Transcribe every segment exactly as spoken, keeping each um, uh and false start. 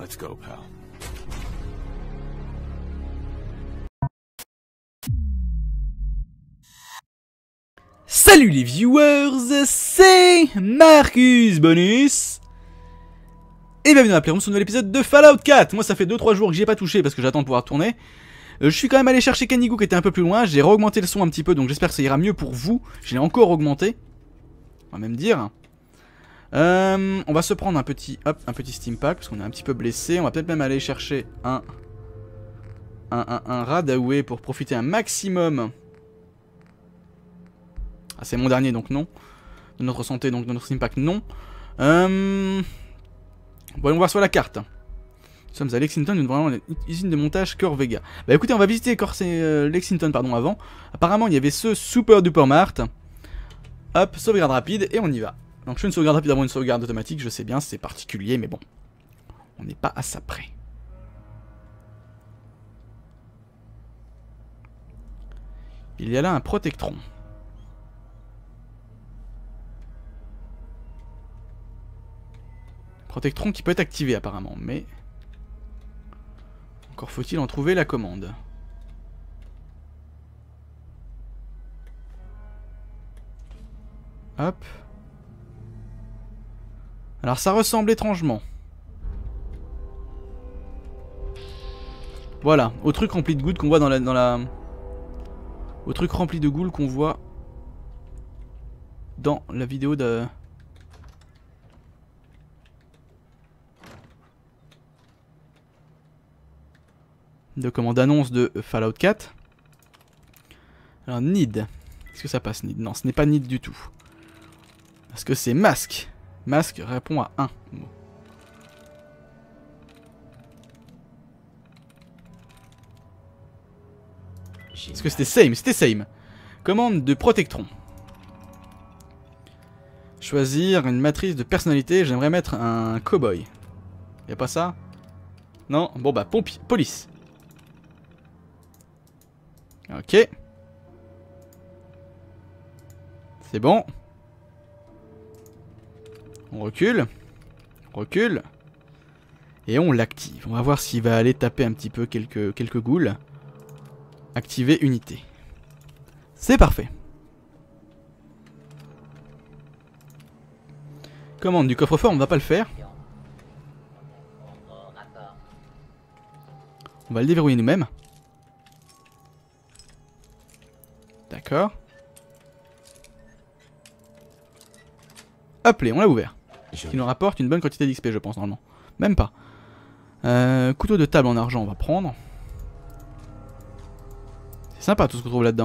Let's go, pal. Salut les viewers, c'est Marcus Bonus et bienvenue dans la Playroom sur un nouvel épisode de Fallout quatre. Moi ça fait deux trois jours que j'y ai pas touché parce que j'attends de pouvoir tourner. euh, Je suis quand même allé chercher Canigou qui était un peu plus loin. J'ai re-augmenté le son un petit peu, donc j'espère que ça ira mieux pour vous. Je l'ai encore augmenté, on va même dire. euh, On va se prendre un petit, hop, un petit steam pack parce qu'on est un petit peu blessé. On va peut-être même aller chercher un Un, un, un Radaway pour profiter un maximum. Ah, c'est mon dernier, donc non. De notre santé, donc de notre impact, non. Euh... Voyons voir sur la carte. Nous sommes à Lexington, une vraiment une usine de montage Core Vega. Bah écoutez, on va visiter Core, euh, Lexington pardon, avant. Apparemment, il y avait ce Super Duper Mart. Hop, sauvegarde rapide, et on y va. Donc je fais une sauvegarde rapide avant une sauvegarde automatique, je sais bien, c'est particulier, mais bon. On n'est pas à ça près. Il y a là un Protectron. Protectron qui peut être activé apparemment, mais... Encore faut-il en trouver la commande. Hop. Alors ça ressemble étrangement. Voilà, au truc rempli de gouttes qu'on voit dans la... Dans la... Au truc rempli de goules qu'on voit dans la vidéo de... de commande annonce de Fallout quatre. Alors Need. Est-ce que ça passe Need? Non, ce n'est pas Need du tout. Parce que c'est Masque. Masque répond à un mot. Est-ce que c'était Same? C'était Same. Commande de Protectron. Choisir une matrice de personnalité. J'aimerais mettre un cowboy. Y'a pas ça? Non? Bon bah, pompier, police. Ok. C'est bon. On recule. On recule. Et on l'active. On va voir s'il va aller taper un petit peu quelques, quelques ghouls. Activer unité. C'est parfait. Commande du coffre-fort, on ne va pas le faire. On va le déverrouiller nous-mêmes. D'accord. Hop, on l'a ouvert. Ce qui nous rapporte une bonne quantité d'X P, je pense, normalement. Même pas. Euh, couteau de table en argent, on va prendre. C'est sympa tout ce qu'on trouve là-dedans.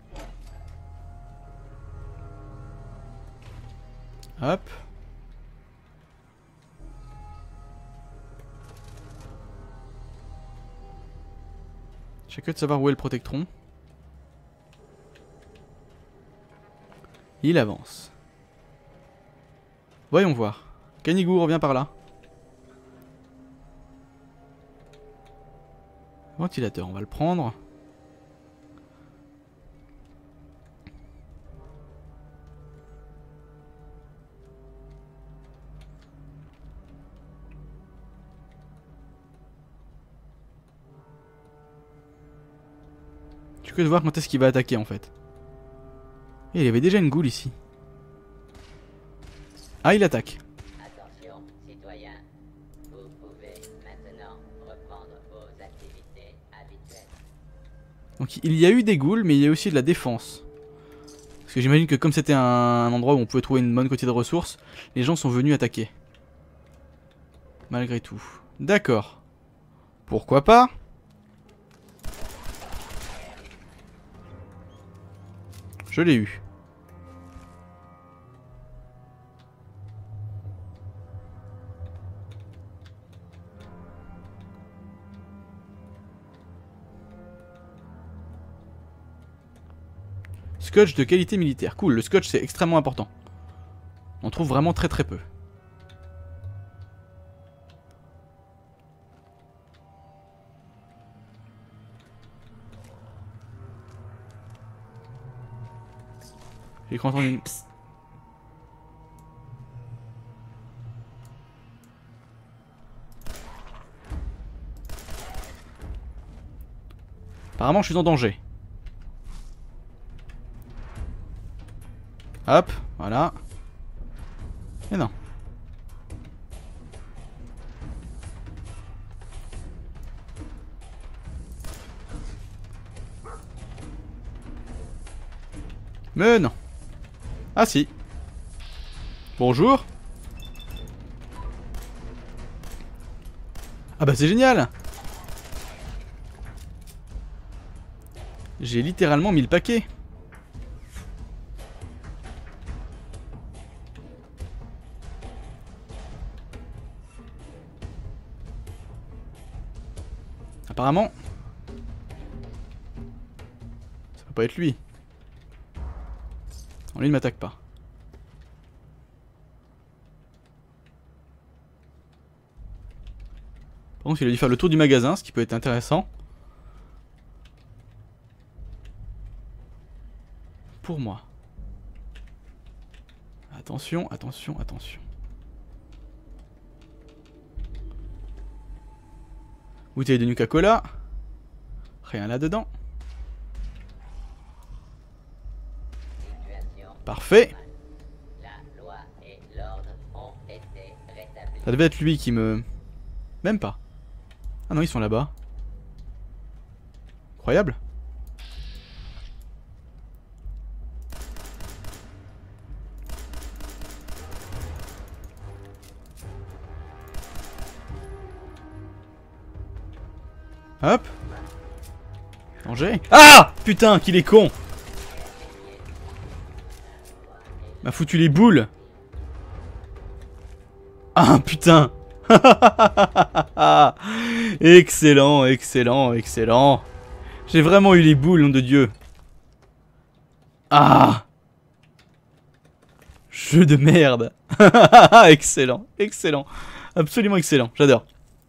Hop. J'ai que de savoir où est le Protectron. Il avance. Voyons voir. Canigou revient par là. Ventilateur, on va le prendre. Je suis que de voir quand est-ce qu'il va attaquer en fait. Et il y avait déjà une goule ici. Ah, il attaque. Attention, citoyens. Vous pouvez maintenant reprendre vos activités habituelles. Donc il y a eu des ghouls, mais il y a aussi de la défense. Parce que j'imagine que comme c'était un endroit où on pouvait trouver une bonne quantité de ressources, les gens sont venus attaquer. Malgré tout. D'accord. Pourquoi pas? Je l'ai eu. Scotch de qualité militaire. Cool, le scotch c'est extrêmement important. On trouve vraiment très très peu. J'ai cru entendre une... Apparemment, je suis en danger. Hop, voilà. Mais non. Mais non. Ah si. Bonjour. Ah bah c'est génial. J'ai littéralement mis le paquet. Apparemment. Ça peut pas être lui. Non, lui ne m'attaque pas. Par contre, il a dû faire le tour du magasin, ce qui peut être intéressant. Pour moi. Attention, attention, attention. Bouteille de Nuka-Cola. Rien là-dedans. Parfait. La loi et l'ordre ont été rétablis. Ça devait être lui qui me... Même pas. Ah non, ils sont là-bas. Incroyable. Hop. Danger. Ah putain, qu'il est con. M'a foutu les boules. Ah putain. Excellent, excellent, excellent. J'ai vraiment eu les boules, nom de Dieu. Ah. Jeu de merde. Excellent, excellent. Absolument excellent, j'adore.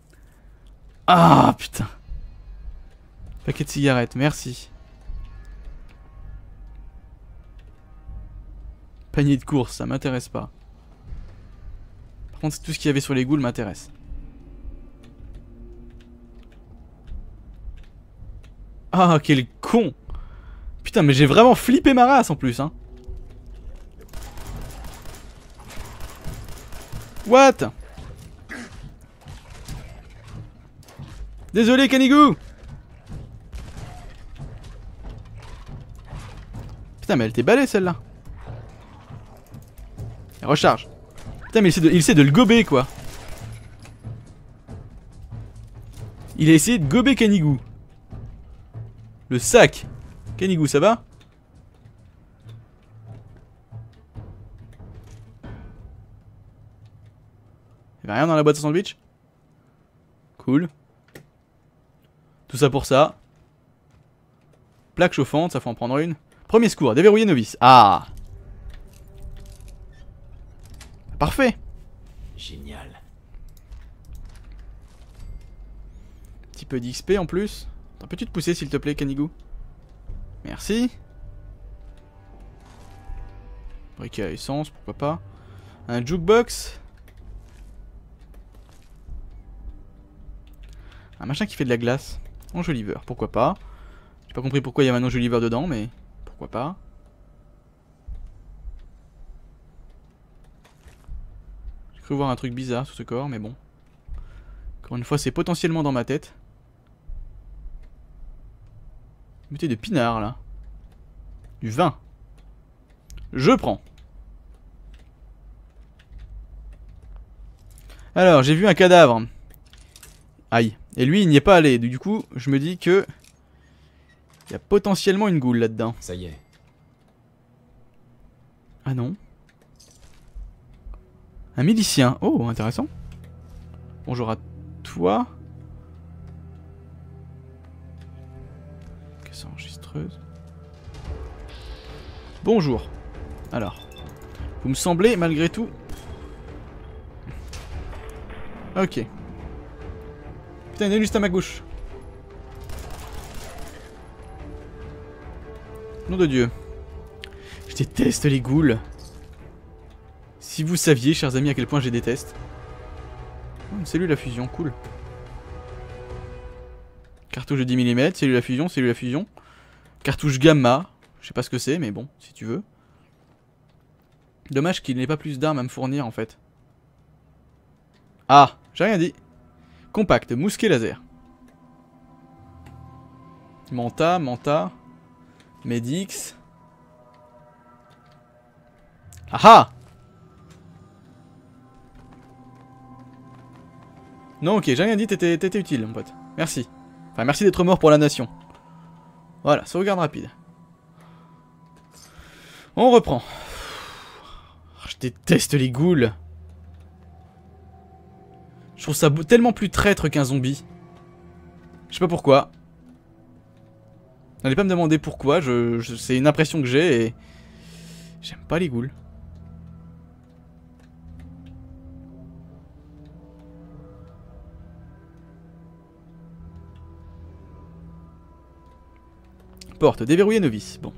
Ah putain. Paquet de cigarettes, merci. Panier de course, ça m'intéresse pas. Par contre, tout ce qu'il y avait sur les ghouls m'intéresse. Ah, quel con. Putain, mais j'ai vraiment flippé ma race en plus, hein. What? Désolé, Canigou. Putain, mais elle était balée celle-là. Elle recharge. Putain, mais il essaie, de, il essaie de le gober, quoi. Il a essayé de gober Canigou. Le sac. Canigou, ça va? Y'avait rien dans la boîte à sandwich? Cool. Tout ça pour ça. Plaque chauffante, ça faut en prendre une. Premier secours, déverrouiller novice. Ah! Parfait! Génial. Petit peu d'X P en plus. Attends, peux-tu te pousser s'il te plaît, Canigou? Merci. Briquet à essence, pourquoi pas. Un jukebox. Un machin qui fait de la glace. Enjoliveur, pourquoi pas. J'ai pas compris pourquoi il y avait un enjoliveur dedans, mais pourquoi pas. J'ai cru voir un truc bizarre sur ce corps, mais bon. Encore une fois, c'est potentiellement dans ma tête. Une bouteille de pinard, là. Du vin. Je prends. Alors, j'ai vu un cadavre. Aïe. Et lui, il n'y est pas allé. Du coup, je me dis que... il y a potentiellement une goule là-dedans. Ça y est. Ah non. Un milicien. Oh, intéressant. Bonjour à toi. Caisse enregistreuse. Bonjour. Alors. Vous me semblez, malgré tout... Ok. Putain, il est juste à ma gauche. Nom de Dieu. Je déteste les ghouls. Si vous saviez, chers amis, à quel point je les déteste. Oh, une cellule à fusion, cool. Cartouche de dix millimètres, cellule à fusion, cellule à fusion. Cartouche gamma, je sais pas ce que c'est, mais bon, si tu veux. Dommage qu'il n'ait pas plus d'armes à me fournir en fait. Ah, j'ai rien dit. Compact, mousquet laser. Manta, Manta. Medix. Ah ah! Non, ok, j'ai rien dit, t'étais t'étais utile, mon pote. Merci. Enfin, merci d'être mort pour la nation. Voilà, sauvegarde rapide. On reprend. Je déteste les ghouls. Je trouve ça tellement plus traître qu'un zombie. Je sais pas pourquoi. N'allez pas me demander pourquoi, je, je, c'est une impression que j'ai et... J'aime pas les ghouls. Porte, déverrouiller novice, bon.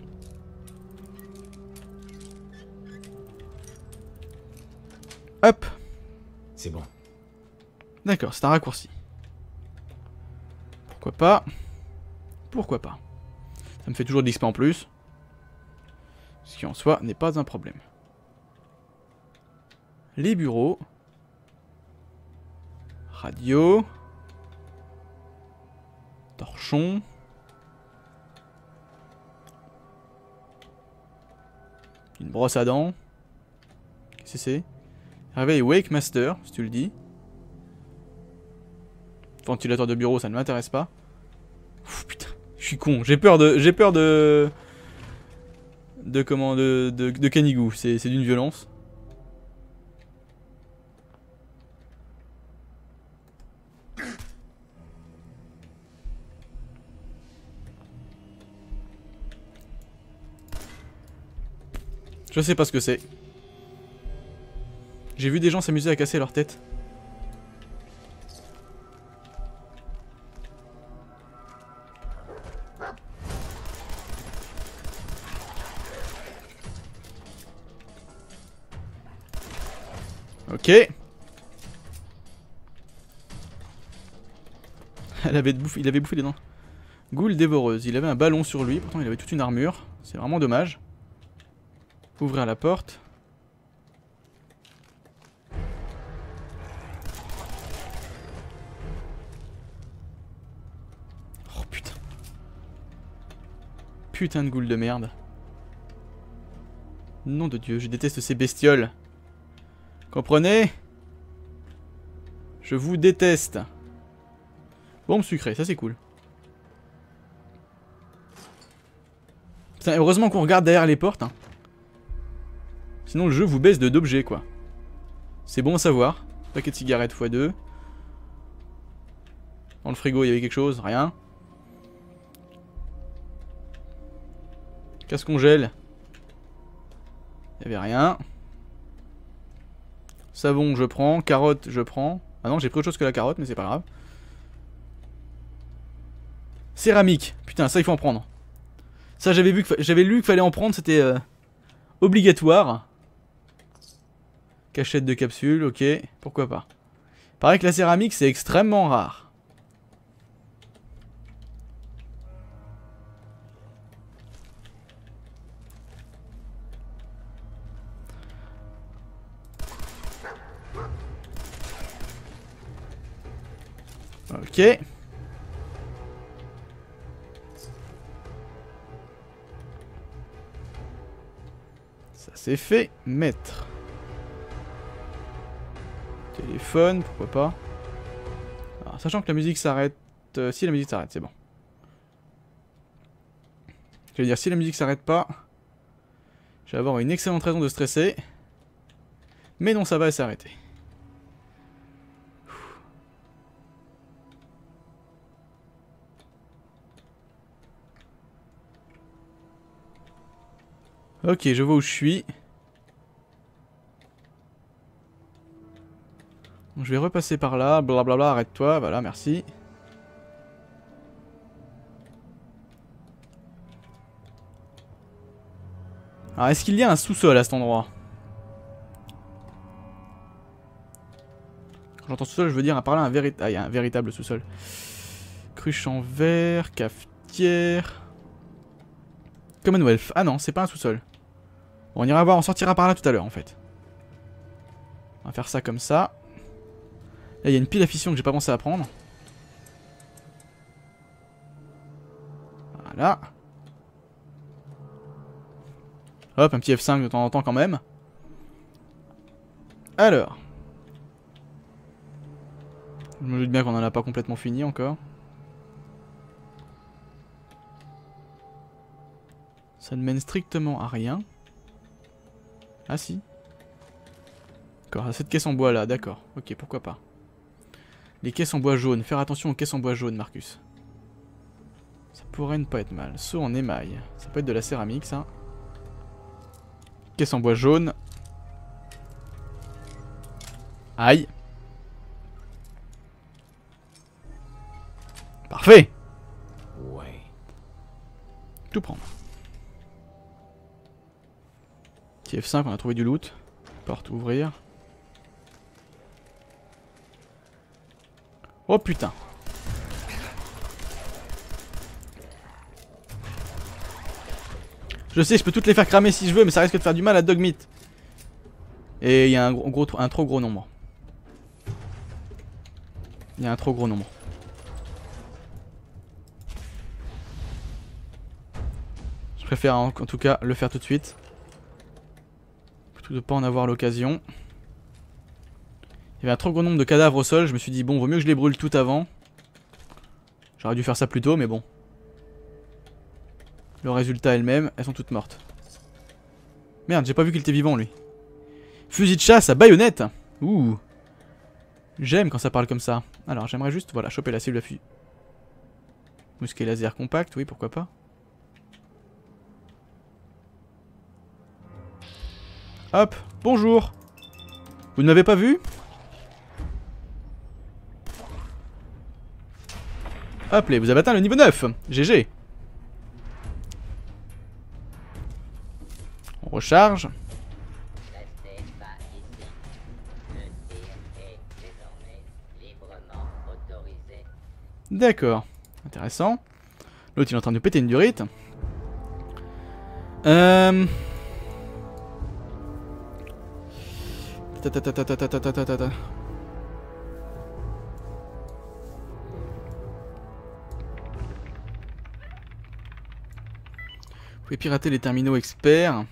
Hop. C'est bon. D'accord, c'est un raccourci. Pourquoi pas? Pourquoi pas? Ça me fait toujours de l'X P en plus. Ce qui en soi n'est pas un problème. Les bureaux. Radio. Torchon. Une brosse à dents. Qu'est-ce que c'est? Réveil Wake Master, si tu le dis. Ventilateur de bureau, ça ne m'intéresse pas. Ouf, putain, je suis con. J'ai peur de... J'ai peur de... De comment... De, de, de Canigou. C'est d'une violence. Je sais pas ce que c'est. J'ai vu des gens s'amuser à casser leur tête. Ok. Elle avait bouffé, il avait bouffé les dents. Ghoul dévoreuse. Il avait un ballon sur lui. Pourtant, il avait toute une armure. C'est vraiment dommage. Ouvrir la porte. Oh putain. Putain de ghoul de merde. Nom de Dieu, je déteste ces bestioles. Comprenez? Je vous déteste. Bombe sucrée, ça c'est cool. Putain, heureusement qu'on regarde derrière les portes. Hein. Sinon le jeu vous baisse de d'objets quoi. C'est bon à savoir. Paquet de cigarettes fois deux. Dans le frigo il y avait quelque chose, rien. Casse congèle. Il y avait rien. Savon je prends, carotte je prends. Ah non j'ai pris autre chose que la carotte mais c'est pas grave. Céramique, putain ça il faut en prendre. Ça j'avais vu que j'avais lu qu'il fallait en prendre, c'était euh, obligatoire. Cachette de capsule, ok, pourquoi pas. Pareil que la céramique c'est extrêmement rare. Ok. Ça c'est fait. Mettre. Téléphone, pourquoi pas. Alors, sachant que la musique s'arrête... Euh, si la musique s'arrête, c'est bon. Je vais dire, si la musique s'arrête pas, je vais avoir une excellente raison de stresser. Mais non, ça va s'arrêter. Ok, je vois où je suis. Je vais repasser par là, blablabla, arrête-toi, voilà, merci. Alors, est-ce qu'il y a un sous-sol à cet endroit? Quand j'entends sous-sol, je veux dire par là un, véri... ah, il y a un véritable sous-sol. Cruche en verre, cafetière. Commonwealth. Ah non, c'est pas un sous-sol. Bon, on ira voir, on sortira par là tout à l'heure en fait. On va faire ça comme ça. Là, il y a une pile à fission que j'ai pas pensé à prendre. Voilà. Hop, un petit F cinq de temps en temps quand même. Alors. Je me doute bien qu'on en a pas complètement fini encore. Ça ne mène strictement à rien. Ah si. D'accord, cette caisse en bois là, d'accord. Ok, pourquoi pas. Les caisses en bois jaune. Faire attention aux caisses en bois jaune, Marcus. Ça pourrait ne pas être mal. Saut en émail. Ça peut être de la céramique, ça. Caisse en bois jaune. Aïe. Parfait. Ouais. Tout prendre. Petit F cinq, on a trouvé du loot. Porte ouvrir. Oh putain. Je sais, je peux toutes les faire cramer si je veux, mais ça risque de faire du mal à Dogmeat. Et il y a un, gros, gros, un trop gros nombre. Il y a un trop gros nombre. Je préfère en, en tout cas le faire tout de suite. Plutôt que de pas en avoir l'occasion. Il y avait un trop gros nombre de cadavres au sol, je me suis dit bon, vaut mieux que je les brûle tout avant. J'aurais dû faire ça plus tôt, mais bon. Le résultat est le même, elles sont toutes mortes. Merde, j'ai pas vu qu'il était vivant lui. Fusil de chasse à baïonnette. Ouh. J'aime quand ça parle comme ça. Alors j'aimerais juste, voilà, choper la cible à fusil. Mousquet laser compact, oui, pourquoi pas. Hop, bonjour. Vous ne m'avez pas vu? Hop, là, vous avez atteint le niveau neuf. G G. On recharge. Restez pas ici. Le tir est désormais librement autorisé. D'accord. Intéressant. L'autre il est en train de péter une durite. Euh... Ta ta ta ta ta ta ta ta ta ta. Vous pouvez pirater les terminaux experts.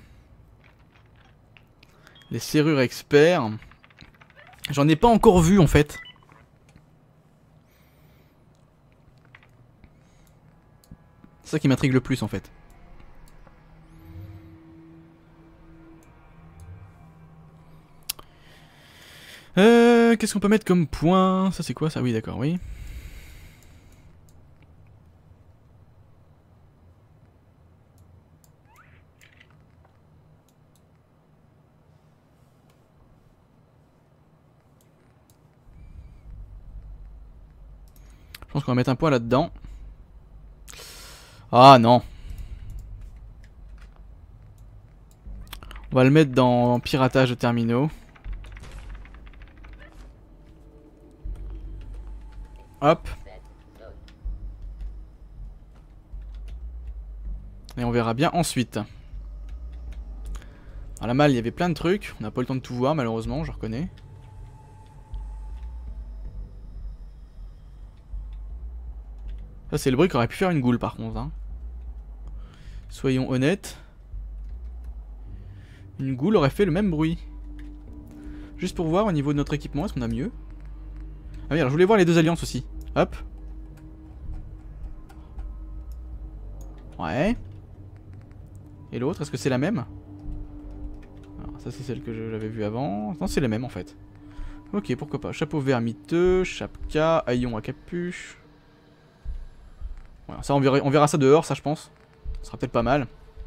Les serrures experts. J'en ai pas encore vu en fait. C'est ça qui m'intrigue le plus en fait. Euh, qu'est-ce qu'on peut mettre comme point? Ça c'est quoi ça? Oui d'accord, oui. Je pense qu'on va mettre un point là-dedans. Ah non. On va le mettre dans piratage de terminaux. Hop. Et on verra bien ensuite. À la malle, il y avait plein de trucs. On n'a pas eu le temps de tout voir, malheureusement, je reconnais. Ça, c'est le bruit qu'aurait pu faire une goule, par contre. Hein. Soyons honnêtes. Une goule aurait fait le même bruit. Juste pour voir au niveau de notre équipement, est-ce qu'on a mieux? Ah oui, alors je voulais voir les deux alliances aussi. Hop. Ouais. Et l'autre, est-ce que c'est la même? Alors ça c'est celle que j'avais vue avant. Non, c'est la même en fait. Ok, pourquoi pas. Chapeau vert miteux, chapka, haillon à capuche. Voilà, ça on verra, on verra ça dehors, ça je pense. Ce sera peut-être pas mal.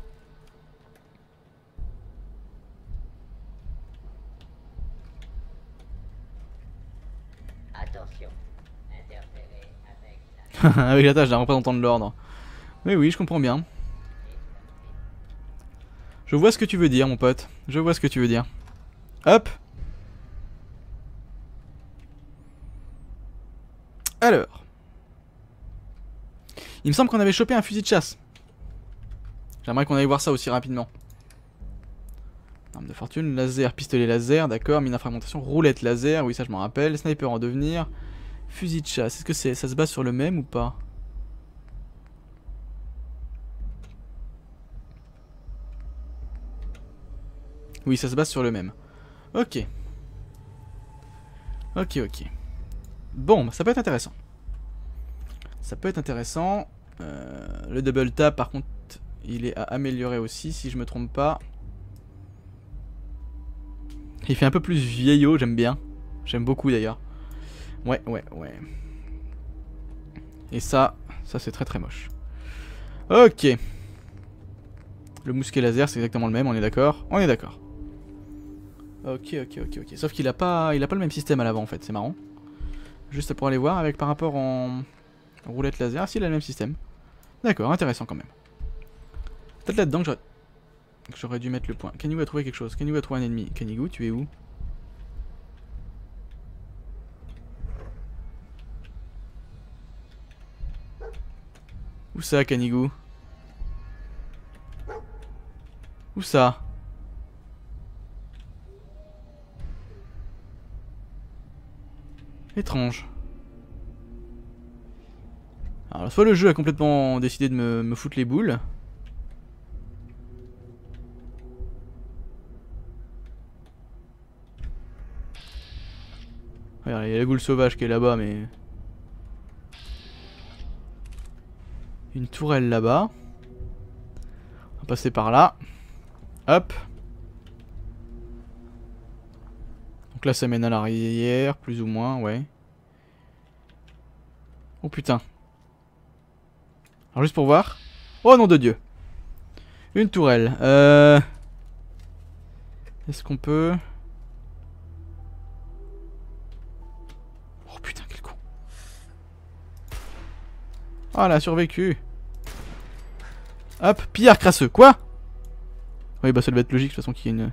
Attention. Interférer avec la... Avec la tâche d'un représentant de l'ordre. Oui, oui, je comprends bien. Je vois ce que tu veux dire, mon pote. Je vois ce que tu veux dire. Hop. Alors. Il me semble qu'on avait chopé un fusil de chasse. J'aimerais qu'on aille voir ça aussi rapidement. Arme de fortune, laser, pistolet laser, d'accord. Mine à fragmentation, roulette laser, oui ça je m'en rappelle. Sniper en devenir. Fusil de chasse, est-ce que c'est, ça se base sur le même ou pas? Oui, ça se base sur le même. Ok. Ok, ok. Bon, bah, ça peut être intéressant. Ça peut être intéressant. Euh, le double tap, par contre, il est à améliorer aussi, si je me trompe pas. Il fait un peu plus vieillot, j'aime bien. J'aime beaucoup d'ailleurs. Ouais, ouais, ouais. Et ça, ça c'est très très moche. Ok. Le mousquet laser, c'est exactement le même, on est d'accord? On est d'accord. Ok, ok, ok, ok. Sauf qu'il a pas, il a pas le même système à l'avant en fait, c'est marrant. Juste pour aller voir avec par rapport en roulette laser. Ah si, il a le même système. D'accord, intéressant quand même. Peut-être là-dedans que j'aurais... j'aurais dû mettre le point. Kanigu a trouvé quelque chose. Kanigu a trouvé un ennemi. Kanigu, tu es où? Où ça, Kanigu? Où ça? Étrange. Alors, soit le jeu a complètement décidé de me, me foutre les boules. Regarde, il y a la goule sauvage qui est là-bas, mais... Une tourelle là-bas. On va passer par là. Hop. Donc là, ça mène à l'arrière, plus ou moins, ouais. Oh putain. Alors juste pour voir. Oh nom de Dieu. Une tourelle. Euh... Est-ce qu'on peut... Oh putain, quel con. Oh, elle a survécu. Hop, pillard crasseux. Quoi? Oui, bah ça devait être logique de toute façon qu'il y ait une...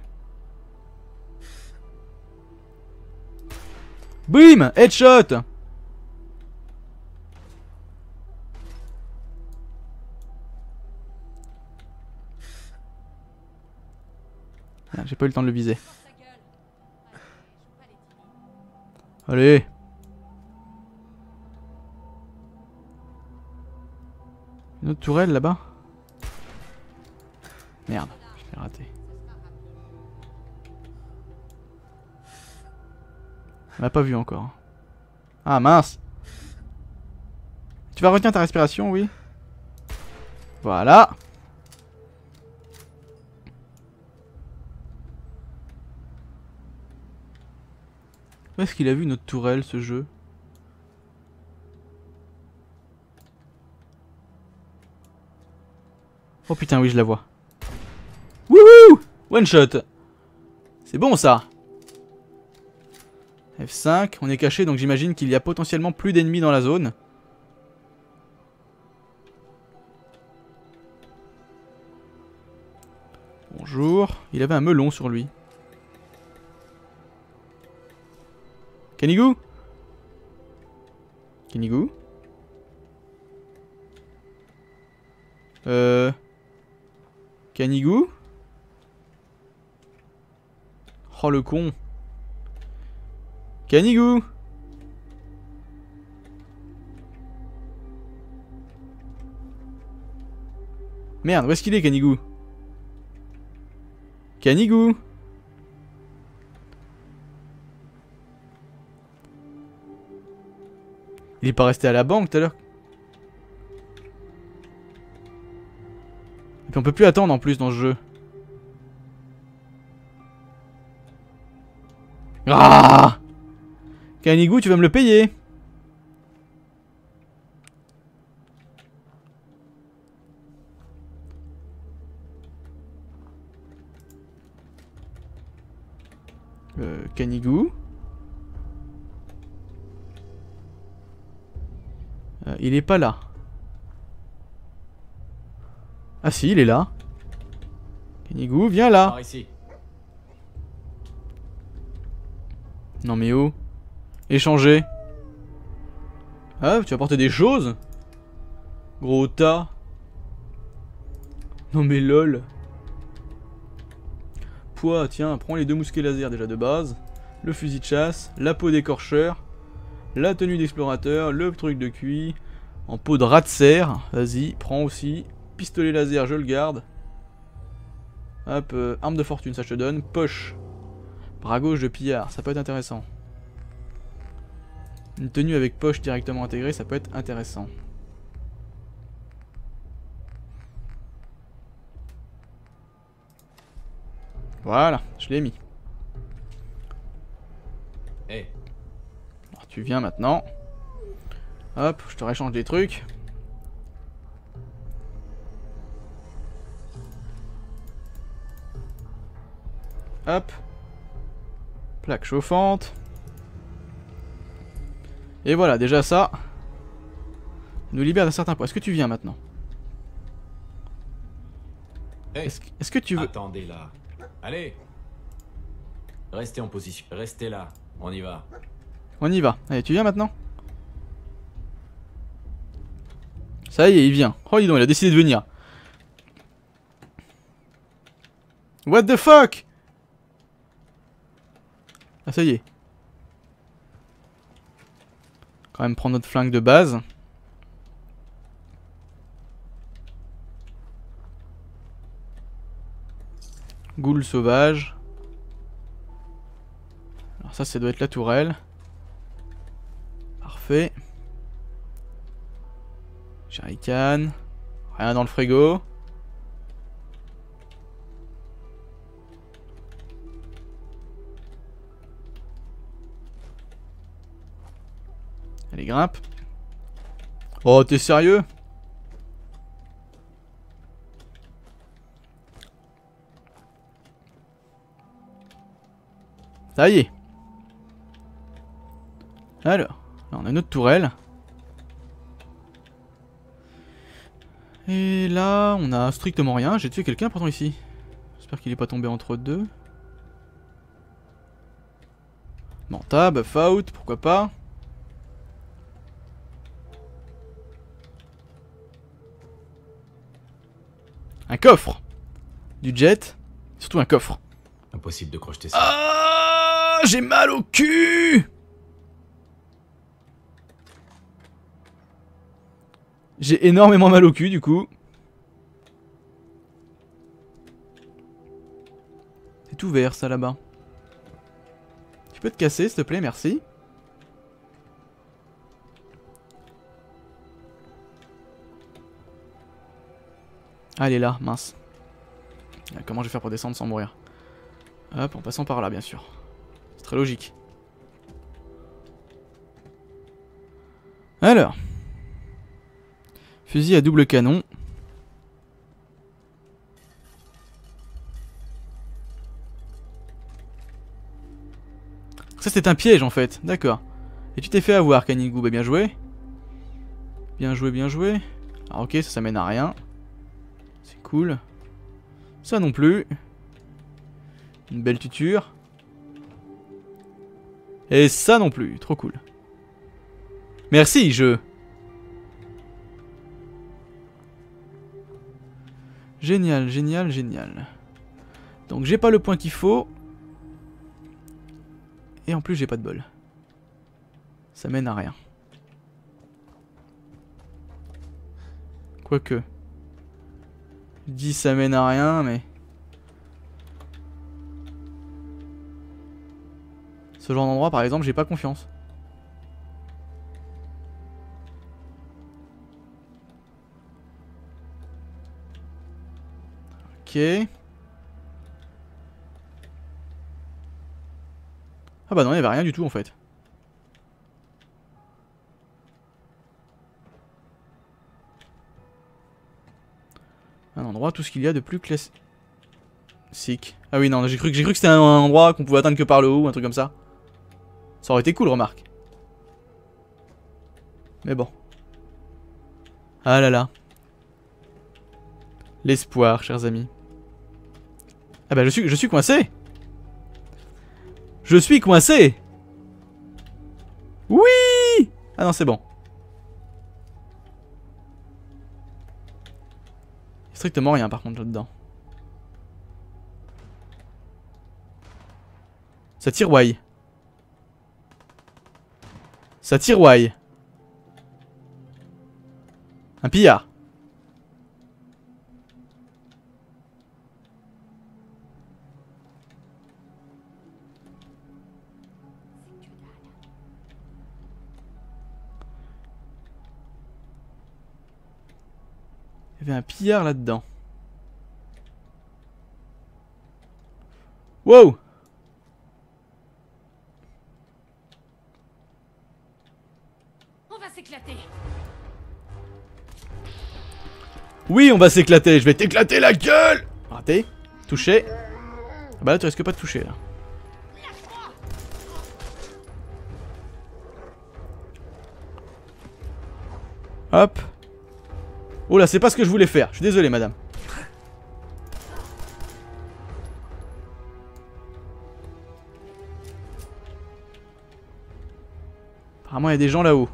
Boum! Headshot! Ah, j'ai pas eu le temps de le viser. Allez! Une autre tourelle là-bas? Merde, je l'ai raté. On l'a pas vu encore. Ah mince! Tu vas retenir ta respiration, oui? Voilà! Où est-ce qu'il a vu notre tourelle, ce jeu? Oh putain, oui, je la vois. Wouhou! One shot! C'est bon ça! F cinq, on est caché donc j'imagine qu'il y a potentiellement plus d'ennemis dans la zone. Bonjour, il avait un melon sur lui. Kanigu? Kanigu? Euh... Kanigu? Oh le con. Kanigu! Merde, où est-ce qu'il est, Kanigu? Kanigu! Il est pas resté à la banque tout à l'heure? Et puis on peut plus attendre en plus dans ce jeu. Ah! Kanigu, tu vas me le payer. Euh, Kanigu. Euh, il est pas là. Ah si, il est là. Kanigu, viens là. Par ici. Non mais oh. Échanger. Ah, tu as apporté des choses? Gros tas. Non mais lol. Poids, tiens, prends les deux mousquets laser déjà de base. Le fusil de chasse, la peau d'écorcheur. La tenue d'explorateur, le truc de cuit. En peau de rat de serre. Vas-y, prends aussi. Pistolet laser, je le garde. Hop, euh, arme de fortune, ça je te donne. Poche. Bras gauche de pillard, ça peut être intéressant. Une tenue avec poche directement intégrée, ça peut être intéressant. Voilà, je l'ai mis. Hey. Alors, tu viens maintenant. Hop, je te réchange des trucs. Hop. Plaque chauffante. Et voilà, déjà ça nous libère d'un certain poids. Est-ce que tu viens maintenant? Hey. Est-ce est-ce que tu veux... Attendez là. Allez. Restez en position. Restez là. On y va. On y va. Allez, tu viens maintenant? Ça y est, il vient. Oh, dis donc, il a décidé de venir. What the fuck? Ah, ça y est. Quand même prendre notre flingue de base. Goule sauvage. Alors ça, ça doit être la tourelle. Parfait. Jerrycan. Rien dans le frigo. Allez, grimpe. Oh, t'es sérieux? Ça y est. Alors, là on a une autre tourelle. Et là, on a strictement rien. J'ai tué quelqu'un pourtant ici. J'espère qu'il est pas tombé entre deux. Manta, buff out, pourquoi pas. Un coffre. Du jet. Surtout un coffre. Impossible de crocheter ça. Ah, j'ai mal au cul. J'ai énormément mal au cul du coup. C'est ouvert ça là-bas. Tu peux te casser s'il te plaît, merci. Ah, elle est là, mince. Comment je vais faire pour descendre sans mourir? Hop, en passant par là, bien sûr. C'est très logique. Alors. Fusil à double canon. Ça, c'est un piège, en fait. D'accord. Et tu t'es fait avoir, Kanigou. Bah, bien joué. Bien joué, bien joué. Alors, ok, ça, ça mène à rien. C'est cool. Ça non plus. Une belle tuture. Et ça non plus. Trop cool. Merci, jeu. Génial, génial, génial. Donc j'ai pas le point qu'il faut. Et en plus j'ai pas de bol. Ça mène à rien. Quoique. Je dis ça mène à rien, mais... Ce genre d'endroit, par exemple, j'ai pas confiance. Ok. Ah bah non, il y avait rien du tout en fait. Un endroit, tout ce qu'il y a de plus classique. Ah oui, non, j'ai cru, j'ai cru que c'était un endroit qu'on pouvait atteindre que par le haut, un truc comme ça. Ça aurait été cool, remarque. Mais bon. Ah là là. L'espoir, chers amis. Ah bah je suis, je suis coincé. Je suis coincé. Oui. Ah non, c'est bon. Strictement rien par contre là-dedans. Ça tirouaille. Ça tirouaille. Un pillard. Il y avait un pillard là-dedans. Wow! On va s'éclater. Oui, on va s'éclater. Je vais t'éclater la gueule! Raté. Touché. Ah bah là, tu risques pas de toucher là. Hop. Oh là, c'est pas ce que je voulais faire. Je suis désolé, madame. Apparemment, il y a des gens là-haut.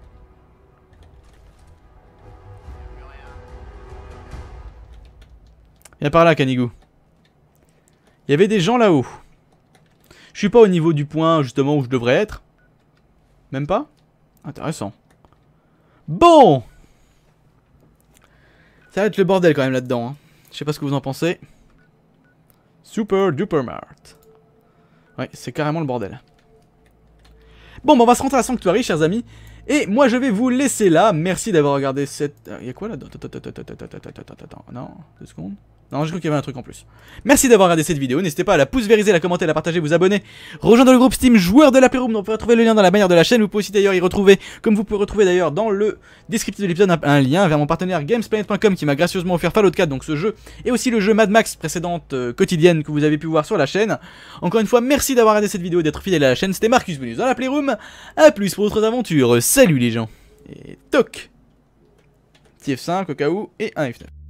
Viens par là, Canigou. Il y avait des gens là-haut. Je suis pas au niveau du point, justement, où je devrais être. Même pas? Intéressant. Bon! Ça va être le bordel quand même là-dedans. Hein. Je sais pas ce que vous en pensez. Super duper mart. Ouais, c'est carrément le bordel. Bon, bah on va se rentrer à Sanctuary, chers amis. Et moi, je vais vous laisser là. Merci d'avoir regardé cette... Il y a quoi là-dedans? Non, deux secondes. Non, je crois qu'il y avait un truc en plus. Merci d'avoir regardé cette vidéo. N'hésitez pas à la pouce vériser, la commenter, la partager, vous abonner. Rejoindre le groupe Steam Joueurs de la Playroom. Vous pouvez retrouver le lien dans la bannière de la chaîne. Vous pouvez aussi d'ailleurs y retrouver, comme vous pouvez retrouver d'ailleurs dans le descriptif de l'épisode, un lien vers mon partenaire Gamesplanet point com qui m'a gracieusement offert Fallout quatre, donc ce jeu, et aussi le jeu Mad Max précédente euh, quotidienne que vous avez pu voir sur la chaîne. Encore une fois, merci d'avoir regardé cette vidéo et d'être fidèle à la chaîne. C'était Marcus Bonus dans la Playroom. A plus pour d'autres aventures. Salut les gens. Et toc. Petit F cinq au cas où et un F neuf.